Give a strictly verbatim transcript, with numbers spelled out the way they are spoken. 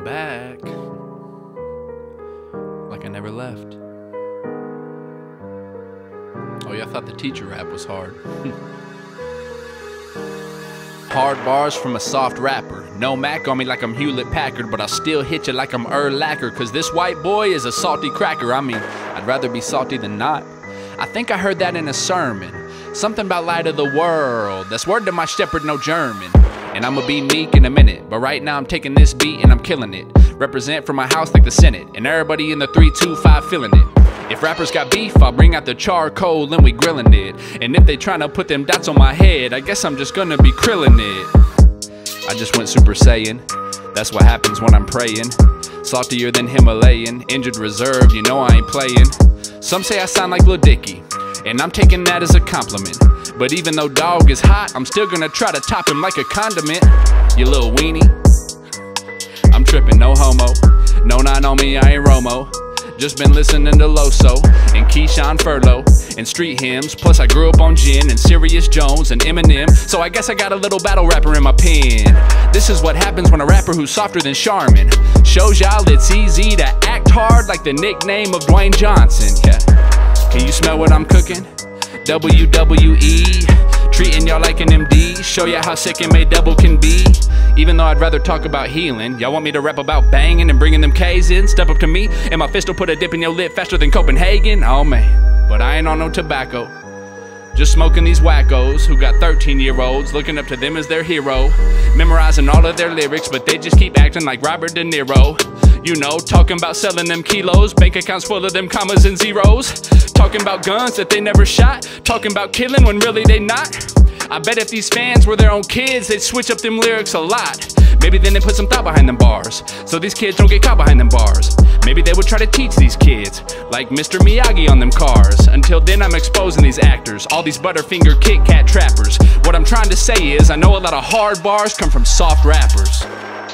back. Like I never left. Oh yeah, I thought the teacher rap was hard. Hard bars from a soft rapper. No Mac on me like I'm Hewlett Packard, but I'll still hit you like I'm Earl Lacquer. Cause this white boy is a salty cracker. I mean, I'd rather be salty than not. I think I heard that in a sermon. Something about light of the world. That's word to my shepherd, no German. And I'ma be meek in a minute, but right now I'm taking this beat and I'm killing it. Represent for my house like the Senate, and everybody in the three two five feeling it. If rappers got beef, I'll bring out the charcoal and we grilling it. And if they tryna put them dots on my head, I guess I'm just gonna be krillin' it. I just went Super Saiyan. That's what happens when I'm praying. Saltier than Himalayan, injured reserve, you know I ain't playing. Some say I sound like Lil Dicky, and I'm taking that as a compliment. But even though dog is hot, I'm still gonna try to top him like a condiment. You little weenie. I'm trippin', no homo. No nine on me, I ain't Romo. Just been listening to Loso and Keyshawn Furlow and street hymns. Plus I grew up on Gin and Sirius Jones and Eminem, so I guess I got a little battle rapper in my pen. This is what happens when a rapper who's softer than Charmin shows y'all it's easy to act hard like the nickname of Dwayne Johnson. Yeah. Can you smell what I'm cooking? W W E, treating y'all like an M D. Show ya how sick m a double can be. Even though I'd rather talk about healing, y'all want me to rap about banging and bringing them K's in? Step up to me, and my fist will put a dip in your lip faster than Copenhagen. Oh man, but I ain't on no tobacco. Just smoking these wackos who got thirteen year olds looking up to them as their hero. Memorizing all of their lyrics, but they just keep acting like Robert De Niro. You know, talking about selling them kilos, bank accounts full of them commas and zeros. Talking about guns that they never shot, talking about killing when really they not. I bet if these fans were their own kids, they'd switch up them lyrics a lot. Maybe then they put some thought behind them bars, so these kids don't get caught behind them bars. Maybe they would try to teach these kids, like Mister Miyagi on them cars. Until then I'm exposing these actors, all these Butterfinger Kit Kat trappers. What I'm trying to say is, I know a lot of hard bars come from soft rappers.